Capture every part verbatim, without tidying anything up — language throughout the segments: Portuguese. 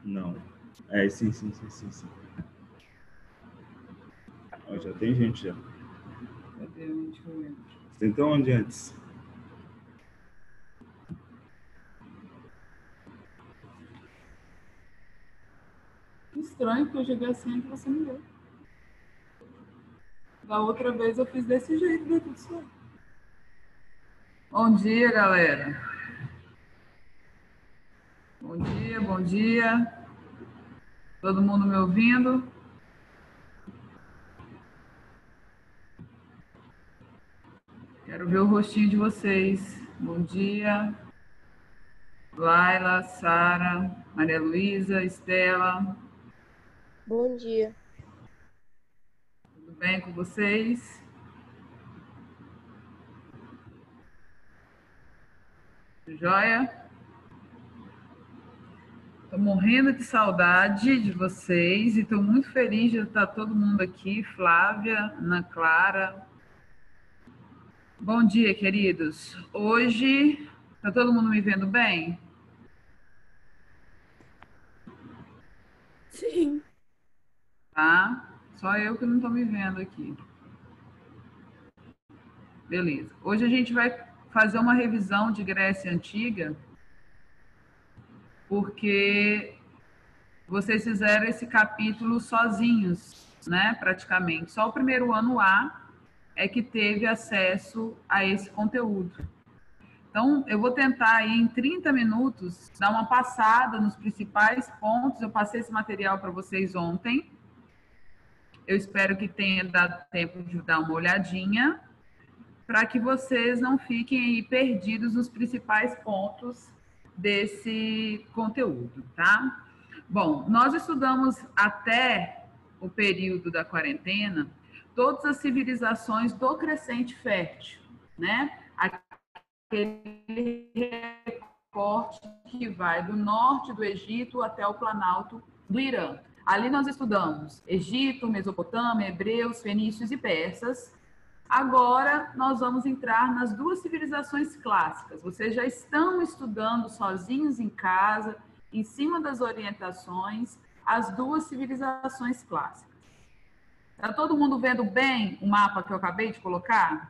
Não. É, sim, sim, sim, sim, sim. Ó, já tem gente já. Cadê? Deixa eu ver. Você entrou onde antes? Estranho, porque eu joguei assim que você me deu. Da outra vez eu fiz desse jeito, deu tudo certo. Bom dia, galera. Bom dia, bom dia. Todo mundo me ouvindo? Quero ver o rostinho de vocês. Bom dia. Laila, Sara, Maria Luísa, Estela. Bom dia. Tudo bem com vocês? Joia? Estou morrendo de saudade de vocês e estou muito feliz de estar todo mundo aqui. Flávia, Ana Clara. Bom dia, queridos. Hoje, está todo mundo me vendo bem? Sim. Tá? Só eu que não estou me vendo aqui. Beleza. Hoje a gente vai fazer uma revisão de Grécia Antiga, porque vocês fizeram esse capítulo sozinhos, né? Praticamente. Só o primeiro ano A é que teve acesso a esse conteúdo. Então, eu vou tentar aí em trinta minutos dar uma passada nos principais pontos. Eu passei esse material para vocês ontem. Eu espero que tenha dado tempo de dar uma olhadinha, para que vocês não fiquem aí perdidos nos principais pontos desse conteúdo, tá? Bom, nós estudamos até o período da quarentena todas as civilizações do Crescente Fértil, né? Aquele recorte que vai do norte do Egito até o Planalto do Irã. Ali nós estudamos Egito, Mesopotâmia, hebreus, fenícios e persas. Agora nós vamos entrar nas duas civilizações clássicas. Vocês já estão estudando sozinhos em casa, em cima das orientações, as duas civilizações clássicas. Está todo mundo vendo bem o mapa que eu acabei de colocar?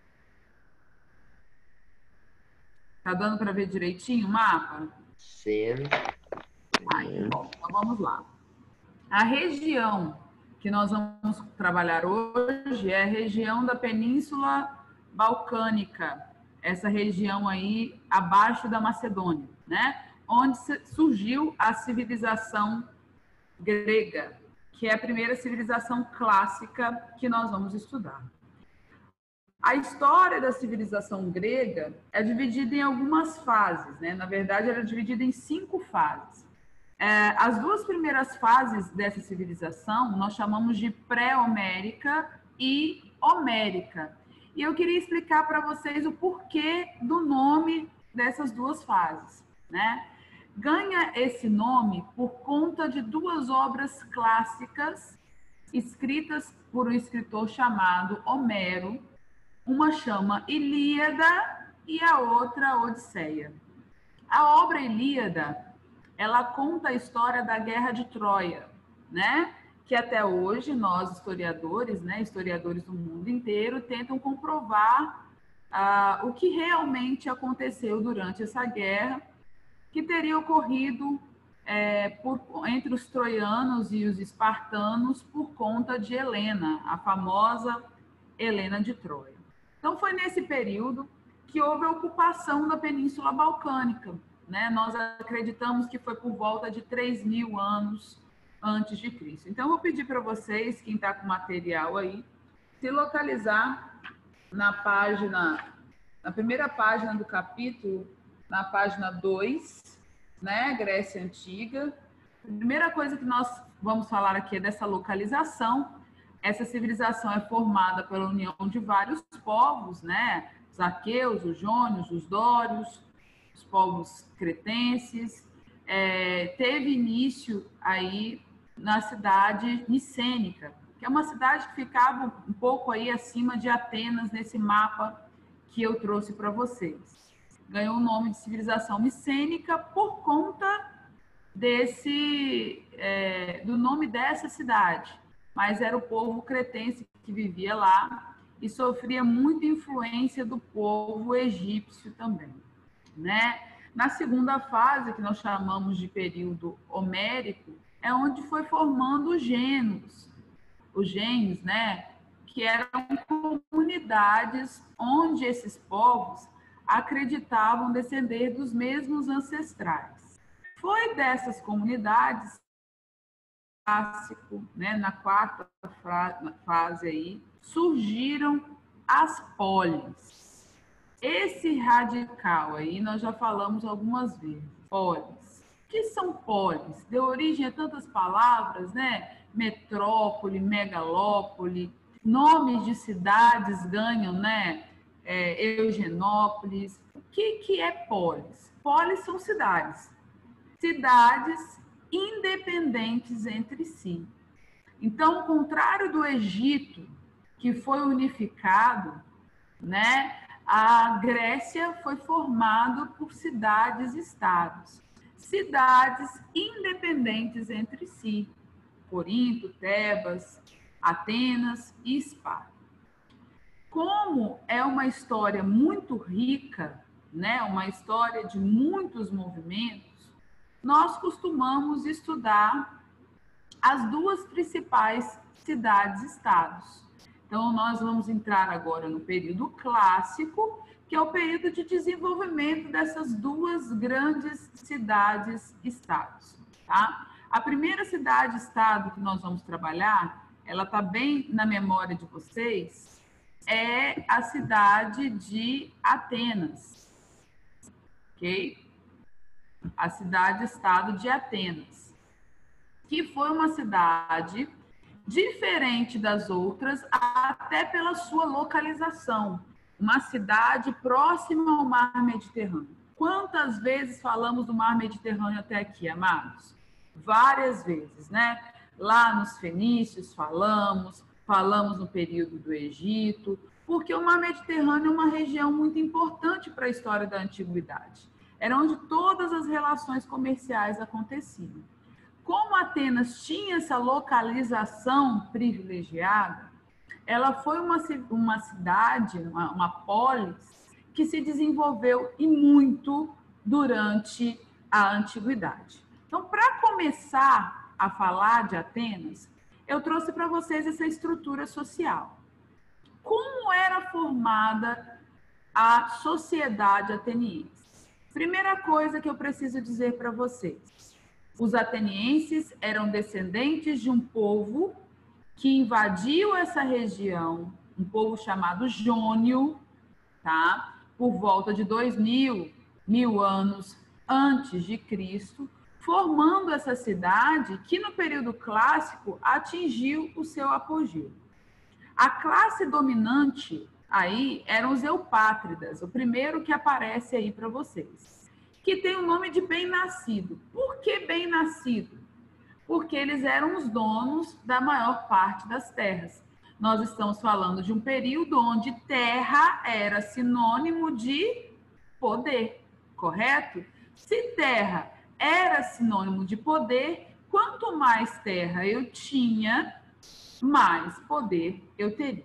Está dando para ver direitinho o mapa? Sim. Aí, bom, então vamos lá. A região que nós vamos trabalhar hoje é a região da Península Balcânica, essa região aí abaixo da Macedônia, né? Onde surgiu a civilização grega, que é a primeira civilização clássica que nós vamos estudar. A história da civilização grega é dividida em algumas fases, né? Na verdade, ela é dividida em cinco fases. É, as duas primeiras fases dessa civilização nós chamamos de pré-homérica e homérica. E eu queria explicar para vocês o porquê do nome dessas duas fases, né? Ganha esse nome por conta de duas obras clássicas escritas por um escritor chamado Homero. Uma chama Ilíada e a outra Odisseia. A obra Ilíada, ela conta a história da Guerra de Troia, né? Que até hoje nós historiadores, né, historiadores do mundo inteiro, tentam comprovar ah, o que realmente aconteceu durante essa guerra, que teria ocorrido é, por, entre os troianos e os espartanos por conta de Helena, a famosa Helena de Troia. Então foi nesse período que houve a ocupação da Península Balcânica, né? Nós acreditamos que foi por volta de três mil anos antes de Cristo. Então, eu vou pedir para vocês, quem está com material aí, se localizar na página, na primeira página do capítulo, na página dois, né? Grécia Antiga. A primeira coisa que nós vamos falar aqui é dessa localização. Essa civilização é formada pela união de vários povos, né? Os aqueus, os jônios, os dórios, os povos cretenses. É, teve início aí na cidade micênica, que é uma cidade que ficava um pouco aí acima de Atenas, nesse mapa que eu trouxe para vocês. Ganhou o nome de civilização micênica por conta desse, é, do nome dessa cidade, mas era o povo cretense que vivia lá e sofria muita influência do povo egípcio também, né? Na segunda fase, que nós chamamos de período homérico, é onde foi formando os gênios, os gênios, né? Que eram comunidades onde esses povos acreditavam descender dos mesmos ancestrais. Foi dessas comunidades, clássico, né, na quarta fase aí, surgiram as polis. Esse radical aí nós já falamos algumas vezes. Polis. O que são polis? Deu origem a tantas palavras, né? Metrópole, megalópole, nomes de cidades ganham, né? É, Eugenópolis. O que, que é polis? Polis são cidades. Cidades independentes entre si. Então, ao contrário do Egito, que foi unificado, né? A Grécia foi formada por cidades-estados. Cidades independentes entre si. Corinto, Tebas, Atenas e Esparta. Como é uma história muito rica, né? Uma história de muitos movimentos, nós costumamos estudar as duas principais cidades-estados. Então, nós vamos entrar agora no período clássico, que é o período de desenvolvimento dessas duas grandes cidades-estados, tá? A primeira cidade-estado que nós vamos trabalhar, ela está bem na memória de vocês, é a cidade de Atenas, ok? A cidade-estado de Atenas, que foi uma cidade diferente das outras, até pela sua localização. Uma cidade próxima ao mar Mediterrâneo. Quantas vezes falamos do mar Mediterrâneo até aqui, amados? Várias vezes, né? Lá nos fenícios falamos, falamos no período do Egito, porque o mar Mediterrâneo é uma região muito importante para a história da antiguidade. Era onde todas as relações comerciais aconteciam. Como Atenas tinha essa localização privilegiada, ela foi uma, uma cidade, uma, uma polis, que se desenvolveu e muito durante a antiguidade. Então, para começar a falar de Atenas, eu trouxe para vocês essa estrutura social. Como era formada a sociedade ateniense? Primeira coisa que eu preciso dizer para vocês. Os atenienses eram descendentes de um povo que invadiu essa região, um povo chamado Jônio, tá? Por volta de dois mil, mil anos antes de Cristo, formando essa cidade que no período clássico atingiu o seu apogeu. A classe dominante aí eram os eupátridas, o primeiro que aparece aí para vocês, que tem o nome de bem-nascido. Por que bem-nascido? Porque eles eram os donos da maior parte das terras. Nós estamos falando de um período onde terra era sinônimo de poder, correto? Se terra era sinônimo de poder, quanto mais terra eu tinha, mais poder eu teria,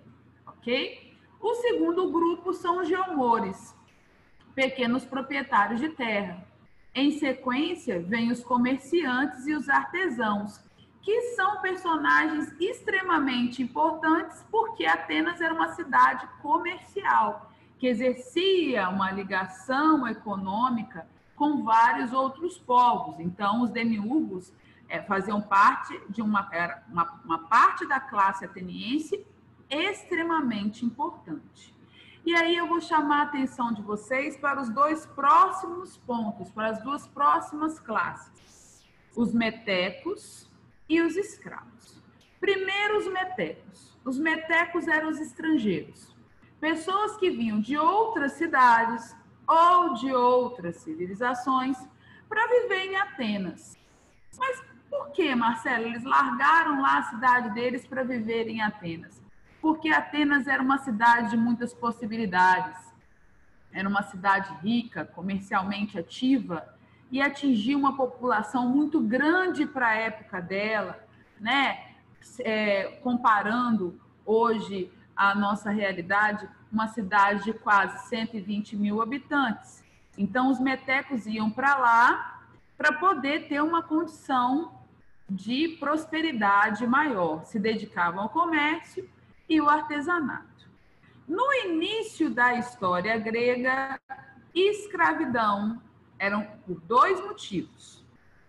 ok? O segundo grupo são os geomores, pequenos proprietários de terra. Em sequência, vêm os comerciantes e os artesãos, que são personagens extremamente importantes porque Atenas era uma cidade comercial, que exercia uma ligação econômica com vários outros povos. Então, os demiurgos é, faziam parte de uma, era uma, uma parte da classe ateniense extremamente importante. E aí eu vou chamar a atenção de vocês para os dois próximos pontos, para as duas próximas classes, os metecos e os escravos. Primeiro, os metecos. Os metecos eram os estrangeiros, pessoas que vinham de outras cidades ou de outras civilizações para viver em Atenas. Mas por que, Marcelo, eles largaram lá a cidade deles para viver em Atenas? Porque Atenas era uma cidade de muitas possibilidades. Era uma cidade rica, comercialmente ativa, e atingir uma população muito grande para a época dela, né? É, comparando hoje a nossa realidade, uma cidade de quase cento e vinte mil habitantes. Então, os metecos iam para lá para poder ter uma condição de prosperidade maior. Se dedicavam ao comércio e o artesanato. No início da história grega, escravidão eram por dois motivos.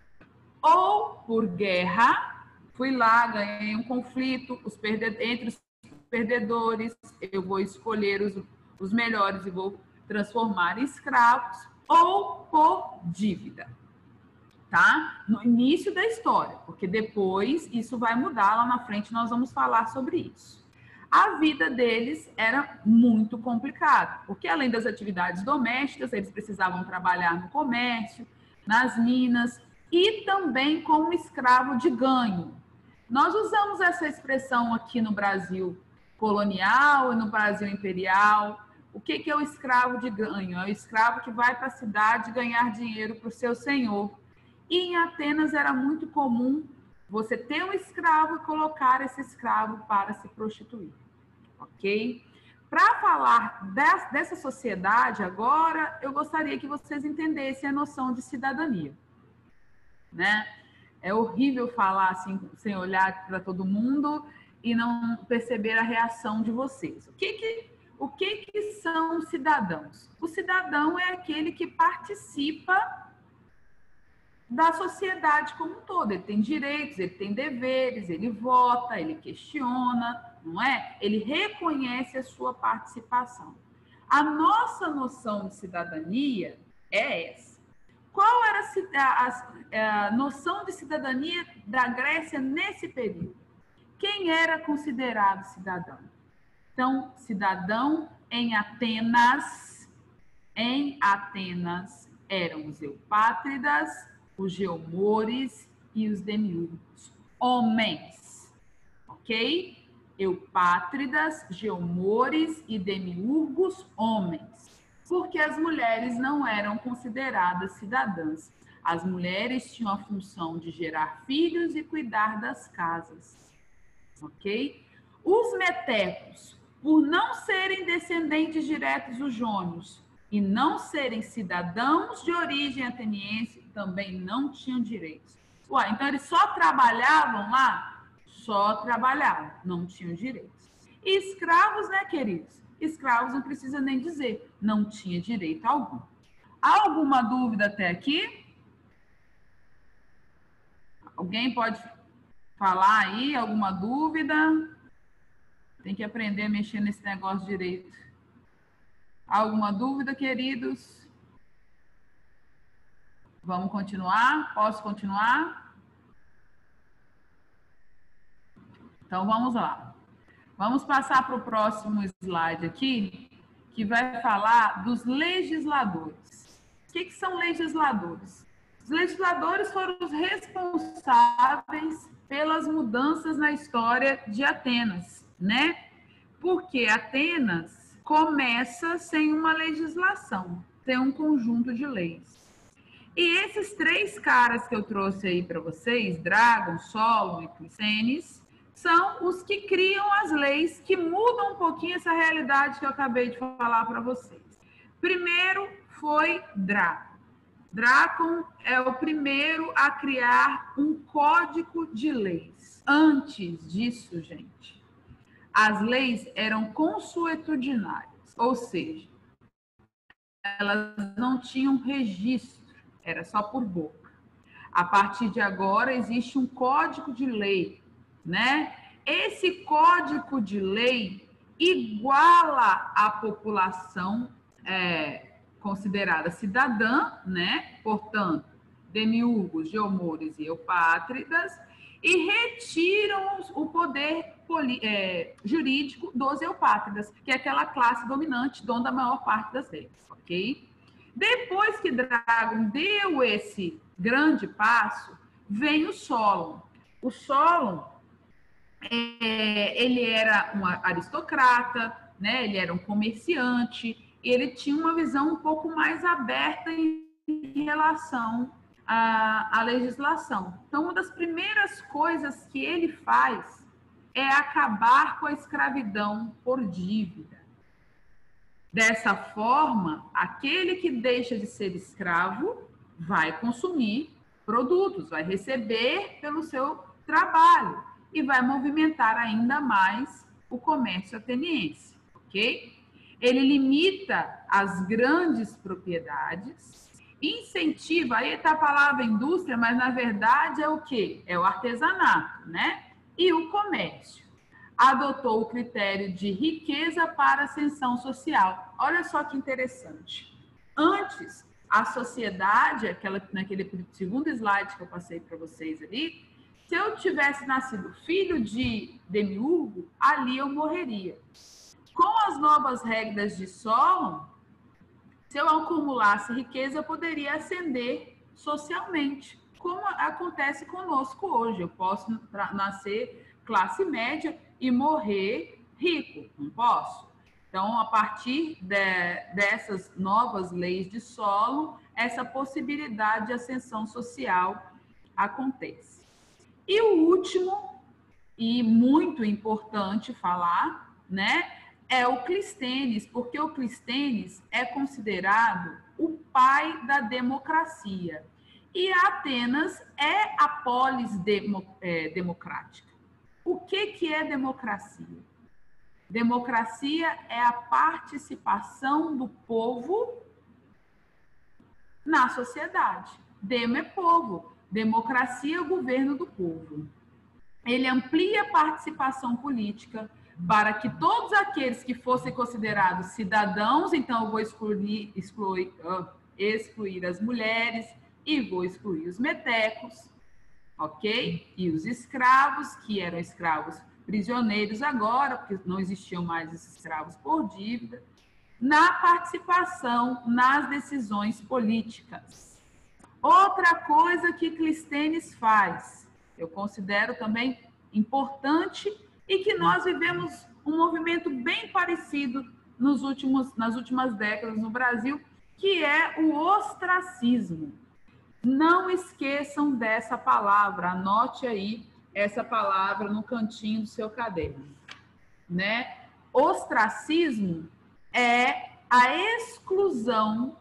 Ou por guerra, fui lá, ganhei um conflito os perde- entre os perdedores, eu vou escolher os, os melhores e vou transformar em escravos, ou por dívida, tá? No início da história, porque depois isso vai mudar, lá na frente nós vamos falar sobre isso. A vida deles era muito complicada, porque além das atividades domésticas, eles precisavam trabalhar no comércio, nas minas e também como escravo de ganho. Nós usamos essa expressão aqui no Brasil colonial e no Brasil imperial. O que é o escravo de ganho? É o escravo que vai para a cidade ganhar dinheiro para o seu senhor. E em Atenas era muito comum você ter um escravo e colocar esse escravo para se prostituir. Ok? Para falar dessa sociedade agora, eu gostaria que vocês entendessem a noção de cidadania. Né? É horrível falar assim, sem olhar para todo mundo e não perceber a reação de vocês. O que que, o que que são cidadãos? O cidadão é aquele que participa da sociedade como um todo. Ele tem direitos, ele tem deveres, ele vota, ele questiona, não é? Ele reconhece a sua participação. A nossa noção de cidadania é essa. Qual era a, a, a noção de cidadania da Grécia nesse período? Quem era considerado cidadão? Então, cidadão em Atenas, em Atenas eram os eupátridas, os geomores e os demiurgos. Homens, ok? Eupátridas, geomores e demiurgos, homens. Porque as mulheres não eram consideradas cidadãs. As mulheres tinham a função de gerar filhos e cuidar das casas. Ok? Os metecos, por não serem descendentes diretos dos jônios e não serem cidadãos de origem ateniense, também não tinham direitos. Ué, então eles só trabalhavam lá? Só trabalhavam, não tinham direitos. E escravos, né, queridos? Escravos não precisa nem dizer, não tinha direito algum. Há alguma dúvida até aqui? Alguém pode falar aí, alguma dúvida? Tem que aprender a mexer nesse negócio direito. Há alguma dúvida, queridos? Vamos continuar? Posso continuar? Então, vamos lá. Vamos passar para o próximo slide aqui, que vai falar dos legisladores. O que, que são legisladores? Os legisladores foram os responsáveis pelas mudanças na história de Atenas, né? Porque Atenas começa sem uma legislação, tem um conjunto de leis. E esses três caras que eu trouxe aí para vocês, Drágon, Solon e Clístenes, são os que criam as leis que mudam um pouquinho essa realidade que eu acabei de falar para vocês. Primeiro foi Drácon. Drácon é o primeiro a criar um código de leis. Antes disso, gente, as leis eram consuetudinárias, ou seja, elas não tinham registro, era só por boca. A partir de agora existe um código de lei, né? Esse código de lei iguala a população é, considerada cidadã, né? Portanto, demiurgos, geomores e eupátridas, e retiram o poder poli, é, jurídico dos eupátridas, que é aquela classe dominante, dona da maior parte das leis, ok? Depois que Drágon deu esse grande passo, vem o Solon. O Solon, é, ele era um aristocrata, né? Ele era um comerciante, e ele tinha uma visão um pouco mais aberta em em relação à, à legislação. Então, uma das primeiras coisas que ele faz é acabar com a escravidão por dívida. Dessa forma, aquele que deixa de ser escravo vai consumir produtos, vai receber pelo seu trabalho e vai movimentar ainda mais o comércio ateniense, ok? Ele limita as grandes propriedades, incentiva, aí está a palavra indústria, mas na verdade é o quê? É o artesanato, né? E o comércio. Adotou o critério de riqueza para ascensão social. Olha só que interessante. Antes, a sociedade, aquela, naquele segundo slide que eu passei para vocês ali, se eu tivesse nascido filho de demiurgo, ali eu morreria. Com as novas regras de Solon, se eu acumulasse riqueza, eu poderia ascender socialmente, como acontece conosco hoje. Eu posso nascer classe média e morrer rico, não posso? Então, a partir de, dessas novas leis de Solon, essa possibilidade de ascensão social acontece. E o último, e muito importante falar, né, é o Clístenes, porque o Clístenes é considerado o pai da democracia. E Atenas é a polis demo, é, democrática. O que, que é democracia? Democracia é a participação do povo na sociedade. Demo é povo. Democracia é o governo do povo. Ele amplia a participação política para que todos aqueles que fossem considerados cidadãos, então eu vou excluir, excluir, uh, excluir as mulheres e vou excluir os metecos, ok? E os escravos, que eram escravos prisioneiros agora, porque não existiam mais esses escravos por dívida, na participação nas decisões políticas. Outra coisa que Clístenes faz, eu considero também importante e que nós vivemos um movimento bem parecido nos últimos, nas últimas décadas no Brasil, que é o ostracismo. Não esqueçam dessa palavra, anote aí essa palavra no cantinho do seu caderno, né? Ostracismo é a exclusão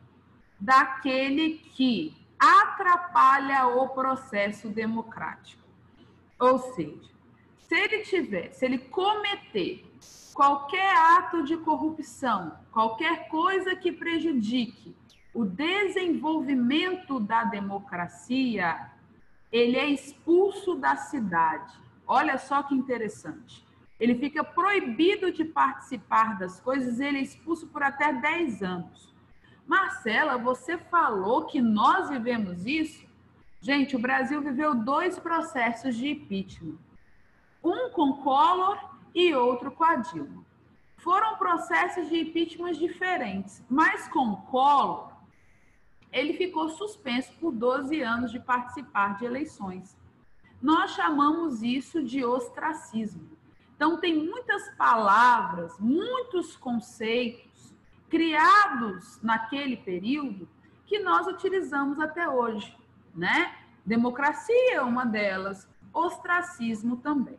daquele que atrapalha o processo democrático. Ou seja, se ele tiver, se ele cometer qualquer ato de corrupção, qualquer coisa que prejudique o desenvolvimento da democracia, ele é expulso da cidade. Olha só que interessante. Ele fica proibido de participar das coisas, ele é expulso por até dez anos. Marcela, você falou que nós vivemos isso? Gente, o Brasil viveu dois processos de impeachment. Um com Collor e outro com a Dilma. Foram processos de impeachment diferentes, mas com Collor, ele ficou suspenso por doze anos de participar de eleições. Nós chamamos isso de ostracismo. Então, tem muitas palavras, muitos conceitos criados naquele período que nós utilizamos até hoje, né? Democracia é uma delas, ostracismo também.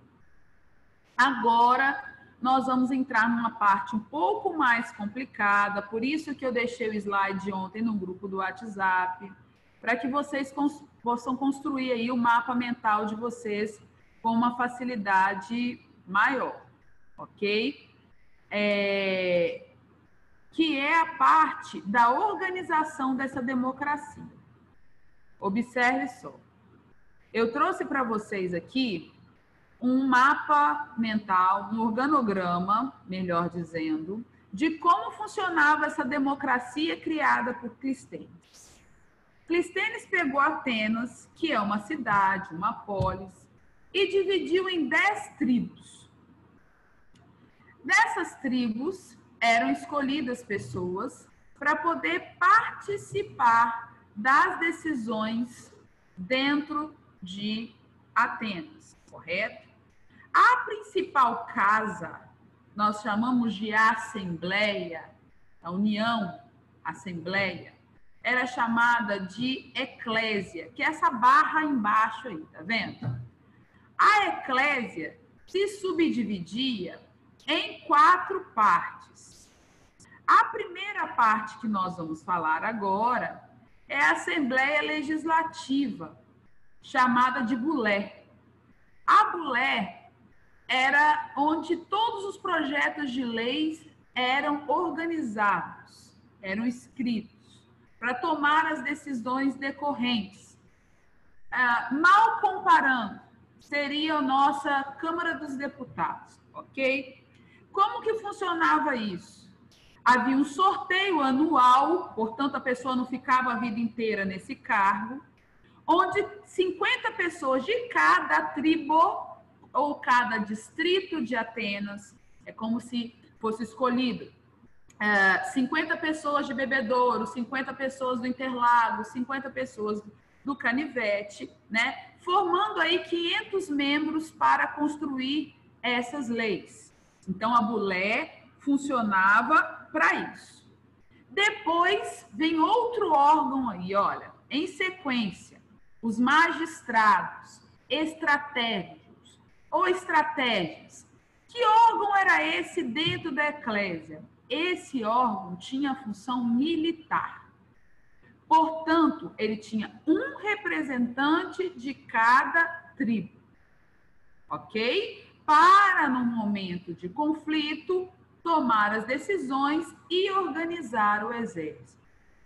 Agora, nós vamos entrar numa parte um pouco mais complicada, por isso que eu deixei o slide ontem no grupo do WhatsApp, para que vocês cons- possam construir aí o mapa mental de vocês com uma facilidade maior, ok? É... Que é a parte da organização dessa democracia. Observe só. Eu trouxe para vocês aqui um mapa mental, um organograma, melhor dizendo, de como funcionava essa democracia criada por Clístenes. Clístenes pegou Atenas, que é uma cidade, uma polis, e dividiu em dez tribos. Dessas tribos eram escolhidas pessoas para poder participar das decisões dentro de Atenas, correto? A principal casa, nós chamamos de assembleia, a união, assembleia, era chamada de eclésia, que é essa barra embaixo aí, tá vendo? A eclésia se subdividia em quatro partes. A primeira parte que nós vamos falar agora é a Assembleia Legislativa, chamada de bulé. A bulé era onde todos os projetos de leis eram organizados, eram escritos, para tomar as decisões decorrentes. Ah, mal comparando, seria a nossa Câmara dos Deputados, ok? Como que funcionava isso? Havia um sorteio anual, portanto, a pessoa não ficava a vida inteira nesse cargo, onde cinquenta pessoas de cada tribo ou cada distrito de Atenas, é como se fosse escolhido, é, cinquenta pessoas de Bebedouro, cinquenta pessoas do Interlagos, cinquenta pessoas do Canivete, né? Formando aí quinhentos membros para construir essas leis. Então, a bulé funcionava para isso. Depois, vem outro órgão aí, olha, em sequência, os magistrados, estratégicos ou estratégias. Que órgão era esse dentro da eclésia? Esse órgão tinha a função militar. Portanto, ele tinha um representante de cada tribo, ok? Para, no momento de conflito, tomar as decisões e organizar o exército.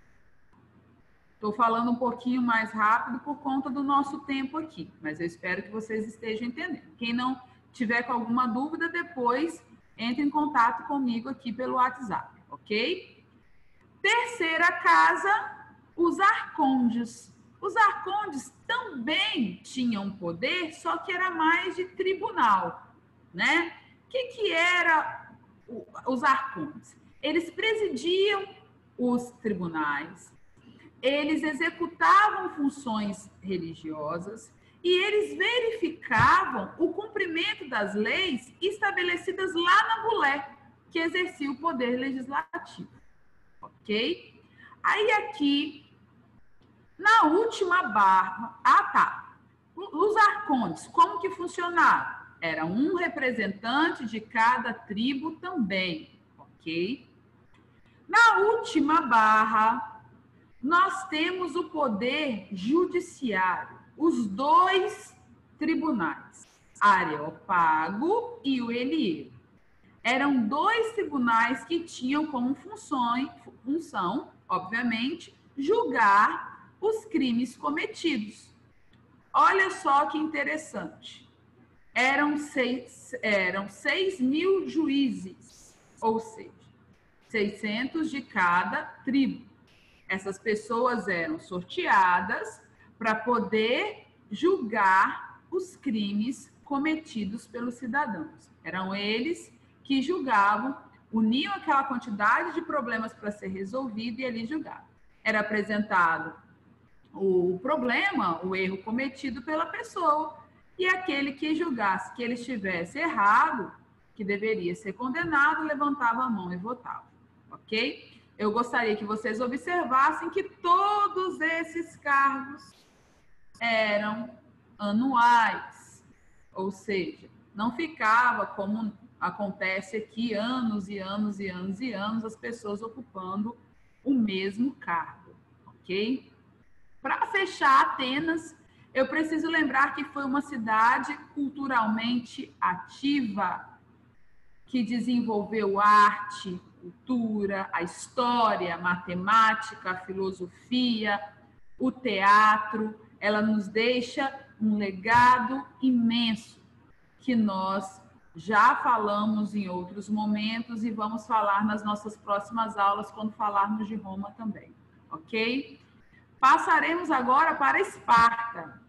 Estou falando um pouquinho mais rápido por conta do nosso tempo aqui, mas eu espero que vocês estejam entendendo. Quem não tiver com alguma dúvida, depois entre em contato comigo aqui pelo WhatsApp, ok? Terceira casa, os arcondes. Os arcondes também tinham poder, só que era mais de tribunal, né? O que que era os arcondes? Eles presidiam os tribunais, eles executavam funções religiosas e eles verificavam o cumprimento das leis estabelecidas lá na bulé, que exercia o poder legislativo, ok? Aí aqui, na última barra, ah tá, os arcondes, como que funcionavam? Era um representante de cada tribo também, ok? Na última barra, nós temos o poder judiciário, os dois tribunais, Areópago e o Elieiro. Eram dois tribunais que tinham como função, função, obviamente, julgar os crimes cometidos. Olha só que interessante. Eram seis, eram seis mil juízes, ou seja, seiscentos de cada tribo. Essas pessoas eram sorteadas para poder julgar os crimes cometidos pelos cidadãos. Eram eles que julgavam, uniam aquela quantidade de problemas para ser resolvido e ali julgavam. Era apresentado o problema, o erro cometido pela pessoa, e aquele que julgasse que ele estivesse errado, que deveria ser condenado, levantava a mão e votava, ok? Eu gostaria que vocês observassem que todos esses cargos eram anuais, ou seja, não ficava como acontece aqui anos e anos e anos e anos as pessoas ocupando o mesmo cargo, ok? Para fechar Atenas, eu preciso lembrar que foi uma cidade culturalmente ativa, que desenvolveu arte, cultura, a história, a matemática, a filosofia, o teatro. Ela nos deixa um legado imenso que nós já falamos em outros momentos e vamos falar nas nossas próximas aulas quando falarmos de Roma também, ok? Passaremos agora para Esparta,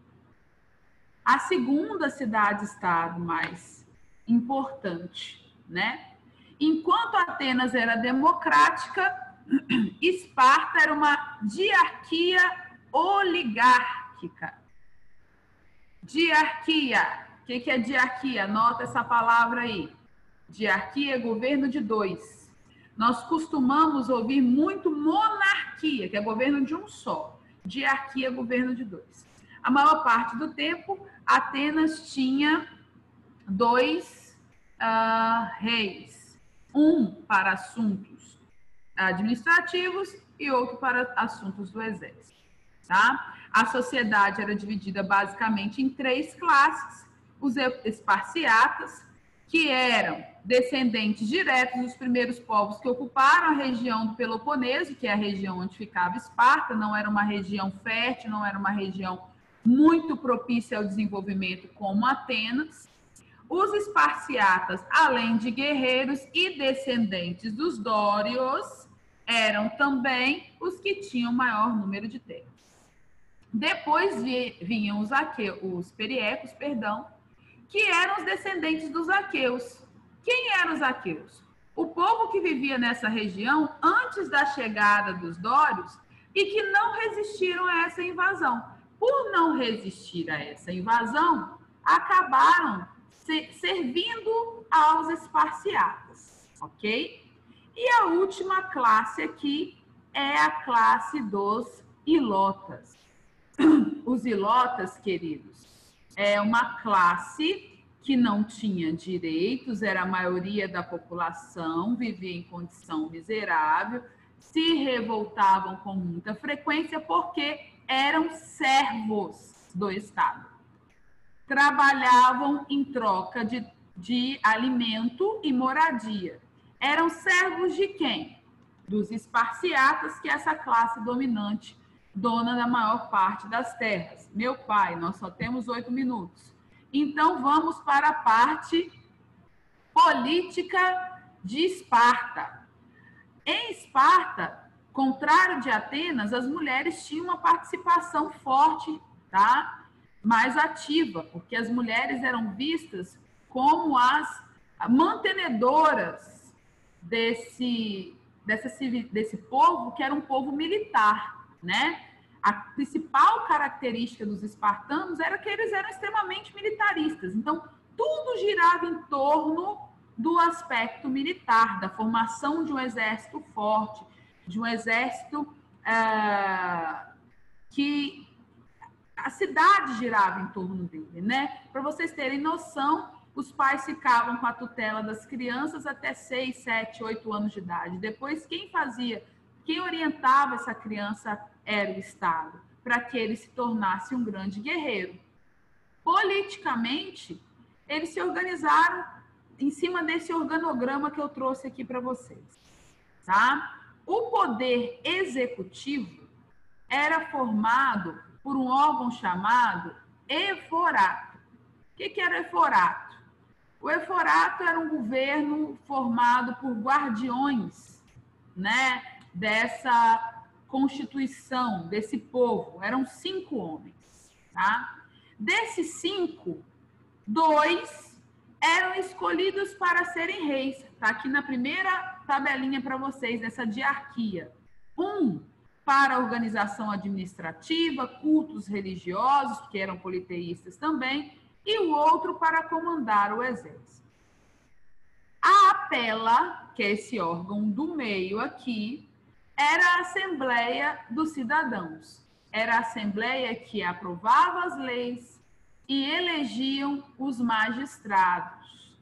a segunda cidade-estado mais importante, né? Enquanto Atenas era democrática, Esparta era uma diarquia oligárquica. Diarquia. O que que é diarquia? Anota essa palavra aí. Diarquia é governo de dois. Nós costumamos ouvir muito monarquia diarquia, que é governo de um só. Diarquia, governo de dois. A maior parte do tempo, Atenas tinha dois uh, reis. Um para assuntos administrativos e outro para assuntos do exército. Tá? A sociedade era dividida basicamente em três classes. Os esparciatas, que eram descendentes diretos dos primeiros povos que ocuparam a região do Peloponeso, que é a região onde ficava Esparta, não era uma região fértil, não era uma região muito propícia ao desenvolvimento como Atenas. Os esparciatas, além de guerreiros e descendentes dos dórios, eram também os que tinham maior número de terras. Depois vinham os, aqueus, os periecos, perdão, que eram os descendentes dos aqueus. Quem eram os aqueus? O povo que vivia nessa região antes da chegada dos dórios e que não resistiram a essa invasão. Por não resistir a essa invasão, acabaram se, servindo aos esparciatas, ok? E a última classe aqui é a classe dos ilotas. Os ilotas, queridos, é uma classe que não tinha direitos, era a maioria da população, vivia em condição miserável, se revoltavam com muita frequência porque eram servos do Estado. Trabalhavam em troca de, de alimento e moradia. Eram servos de quem? Dos esparciatas, que é essa classe dominante, dona da maior parte das terras. Meu pai, nós só temos oito minutos. Então, vamos para a parte política de Esparta. Em Esparta, contrário de Atenas, as mulheres tinham uma participação forte, tá? Mais ativa, porque as mulheres eram vistas como as mantenedoras desse, dessa, desse povo, que era um povo militar, né? A principal característica dos espartanos era que eles eram extremamente militaristas. Então, tudo girava em torno do aspecto militar, da formação de um exército forte, de um exército uh, que a cidade girava em torno dele, né? Para vocês terem noção, os pais ficavam com a tutela das crianças até seis, sete, oito anos de idade. Depois, quem fazia, quem orientava essa criança era o Estado, para que ele se tornasse um grande guerreiro. Politicamente, eles se organizaram em cima desse organograma que eu trouxe aqui para vocês, tá? O poder executivo era formado por um órgão chamado eforato. O que, que era eforato? O eforato era um governo formado por guardiões, né, dessa constituição, desse povo. Eram cinco homens, tá? Desses cinco, dois eram escolhidos para serem reis. Tá aqui na primeira tabelinha para vocês, dessa diarquia. Um para a organização administrativa, cultos religiosos, que eram politeístas também, e o outro para comandar o exército. A apela, que é esse órgão do meio aqui, era a Assembleia dos Cidadãos. Era a Assembleia que aprovava as leis e elegiam os magistrados.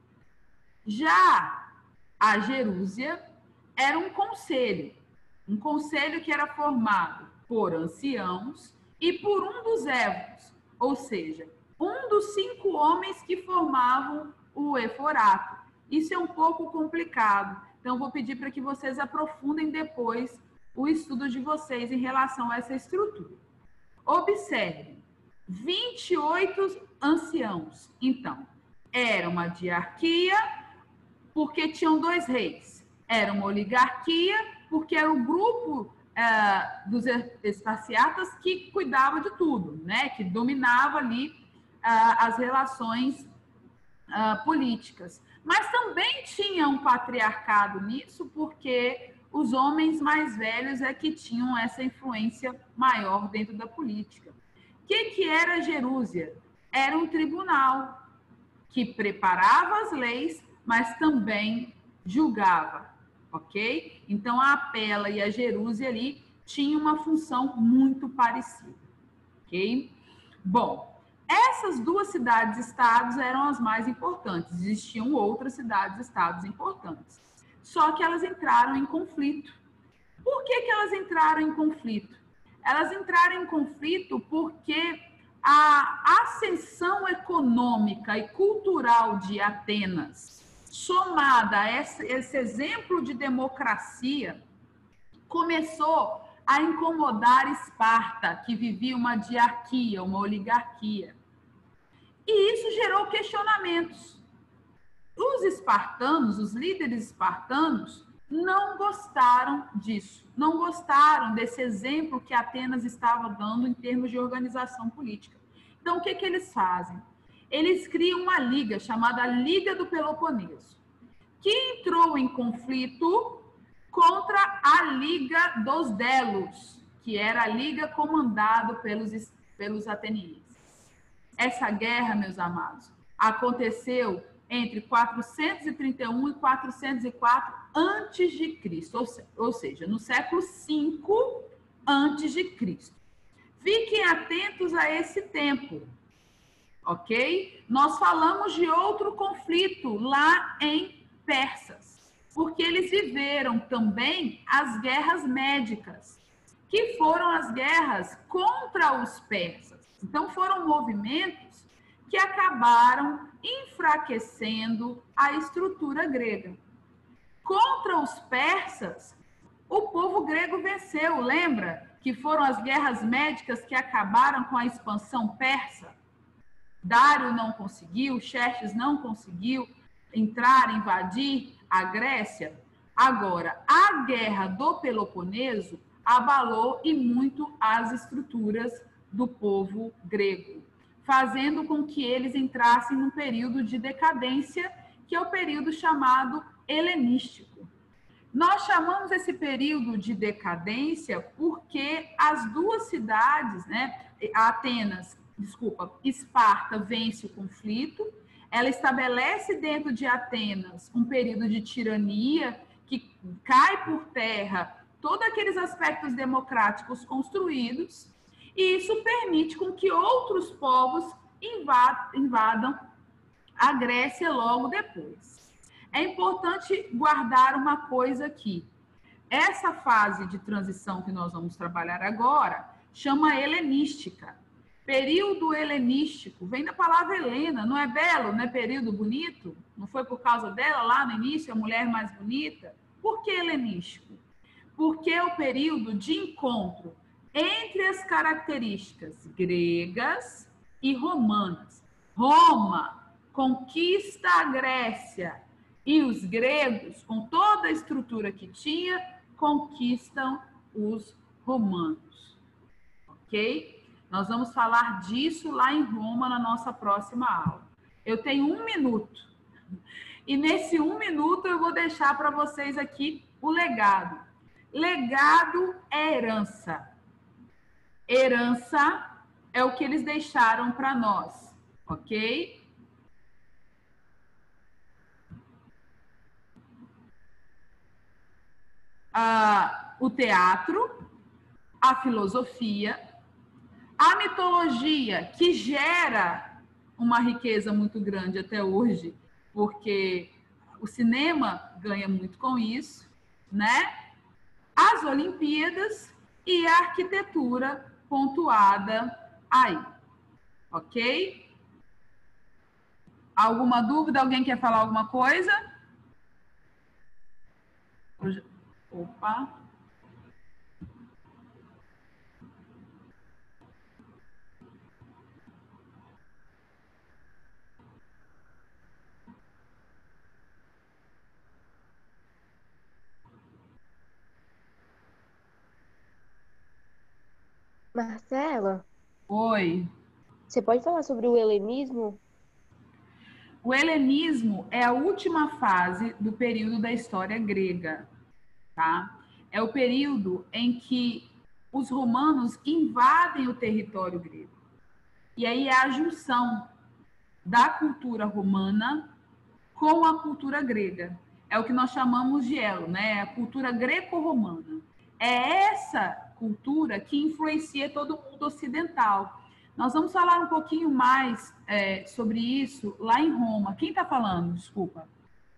Já a Gerúsia era um conselho, um conselho que era formado por anciãos e por um dos évos, ou seja, um dos cinco homens que formavam o eforato. Isso é um pouco complicado, então vou pedir para que vocês aprofundem depois o estudo de vocês em relação a essa estrutura. Observem, vinte e oito anciãos. Então, era uma diarquia, porque tinham dois reis. Era uma oligarquia, porque era o grupo uh, dos esparciatas que cuidava de tudo, né? Que dominava ali uh, as relações uh, políticas. Mas também tinha um patriarcado nisso, porque os homens mais velhos é que tinham essa influência maior dentro da política. O que, que era a Gerúsia? Era um tribunal que preparava as leis, mas também julgava, ok? Então, a apela e a Gerúsia ali tinha uma função muito parecida, ok? Bom, essas duas cidades-estados eram as mais importantes, existiam outras cidades-estados importantes, só que elas entraram em conflito. Por que que elas entraram em conflito? Elas entraram em conflito porque a ascensão econômica e cultural de Atenas, somada a esse, esse exemplo de democracia, começou a incomodar Esparta, que vivia uma diarquia, uma oligarquia. E isso gerou questionamentos. Os espartanos, os líderes espartanos, não gostaram disso, não gostaram desse exemplo que Atenas estava dando em termos de organização política. Então, o que que eles fazem? Eles criam uma liga chamada Liga do Peloponeso, que entrou em conflito contra a Liga dos Delos, que era a liga comandada pelos, pelos atenienses. Essa guerra, meus amados, aconteceu entre quatrocentos e trinta e um e quatrocentos e quatro antes de Cristo, ou seja, no século cinco antes de Cristo. Fiquem atentos a esse tempo, ok? Nós falamos de outro conflito lá em Persas, porque eles viveram também as guerras médicas, que foram as guerras contra os persas. Então, foram movimentos que acabaram enfraquecendo a estrutura grega. Contra os persas, o povo grego venceu, lembra? Que foram as guerras médicas que acabaram com a expansão persa. Dário não conseguiu, Xerxes não conseguiu entrar, invadir a Grécia. Agora, a guerra do Peloponeso abalou e muito as estruturas do povo grego, fazendo com que eles entrassem num período de decadência, que é o período chamado helenístico. Nós chamamos esse período de decadência porque as duas cidades, né, Atenas, desculpa, Esparta vence o conflito, ela estabelece dentro de Atenas um período de tirania que cai por terra todos aqueles aspectos democráticos construídos, e isso permite com que outros povos invadam a Grécia logo depois. É importante guardar uma coisa aqui. Essa fase de transição que nós vamos trabalhar agora chama helenística. Período helenístico, vem da palavra Helena, não é belo, não é período bonito? Não foi por causa dela lá no início, a mulher mais bonita? Por que helenístico? Porque é o período de encontro entre as características gregas e romanas. Roma conquista a Grécia e os gregos, com toda a estrutura que tinha, conquistam os romanos. Ok? Nós vamos falar disso lá em Roma na nossa próxima aula. Eu tenho um minuto. E nesse um minuto eu vou deixar para vocês aqui o legado. Legado é herança. Herança é o que eles deixaram para nós, ok? Ah, o teatro, a filosofia, a mitologia, que gera uma riqueza muito grande até hoje, porque o cinema ganha muito com isso, né? As Olimpíadas e a arquitetura pontuada aí, ok? Alguma dúvida? Alguém quer falar alguma coisa? Opa! Marcela, Oi. você pode falar sobre o helenismo? O helenismo é a última fase do período da história grega, tá? É o período em que os romanos invadem o território grego. E aí é a junção da cultura romana com a cultura grega. É o que nós chamamos de elo, né? A cultura greco-romana. é essa cultura que influencia todo mundo ocidental. Nós vamos falar um pouquinho mais é, sobre isso lá em Roma. Quem está falando? Desculpa.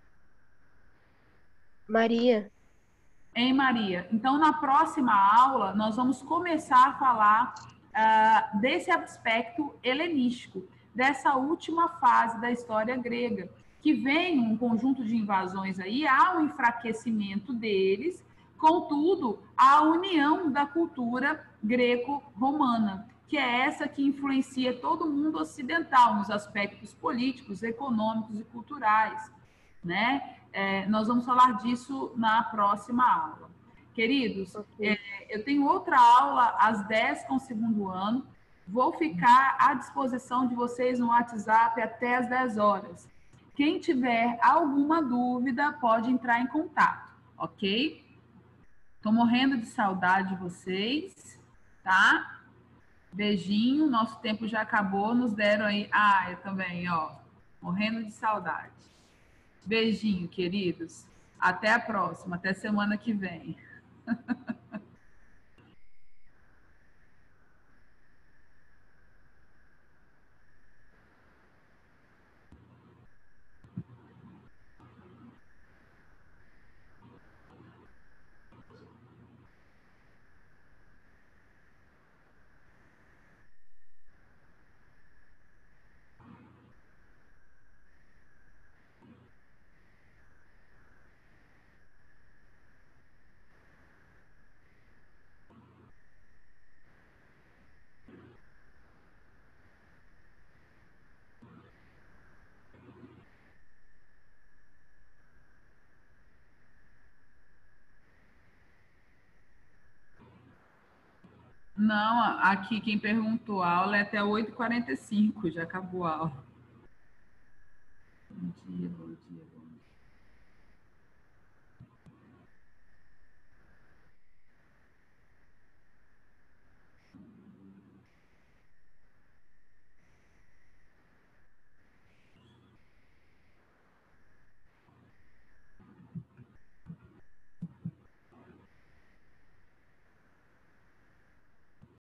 Maria. Em Maria. Então, na próxima aula, nós vamos começar a falar uh, desse aspecto helenístico, dessa última fase da história grega, que vem um conjunto de invasões aí, há um enfraquecimento deles, contudo, há a união da cultura greco-romana, que é essa que influencia todo mundo ocidental nos aspectos políticos, econômicos e culturais, né? É, nós vamos falar disso na próxima aula. Queridos, okay. é, eu tenho outra aula às dez com o segundo ano. Vou ficar à disposição de vocês no WhatsApp até às dez horas. Quem tiver alguma dúvida, pode entrar em contato, ok? Estou morrendo de saudade de vocês, tá? Beijinho, nosso tempo já acabou, nos deram aí... Ah, eu também, ó, morrendo de saudade. Beijinho, queridos. Até a próxima, até semana que vem. Não, aqui quem perguntou a aula é até oito e quarenta e cinco, já acabou a aula. Bom dia, bom dia, bom dia.